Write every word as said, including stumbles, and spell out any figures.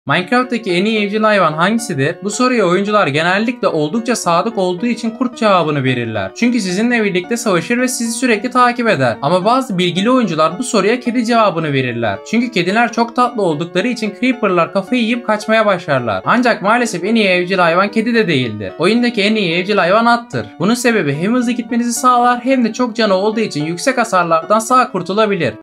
Minecraft'taki en iyi evcil hayvan hangisidir? Bu soruya oyuncular genellikle oldukça sadık olduğu için kurt cevabını verirler. Çünkü sizinle birlikte savaşır ve sizi sürekli takip eder. Ama bazı bilgili oyuncular bu soruya kedi cevabını verirler. Çünkü kediler çok tatlı oldukları için creeper'lar kafayı yiyip kaçmaya başlarlar. Ancak maalesef en iyi evcil hayvan kedi de değildir. Oyundaki en iyi evcil hayvan attır. Bunun sebebi hem hızlı gitmenizi sağlar hem de çok canı olduğu için yüksek hasarlardan sağ kurtulabilir.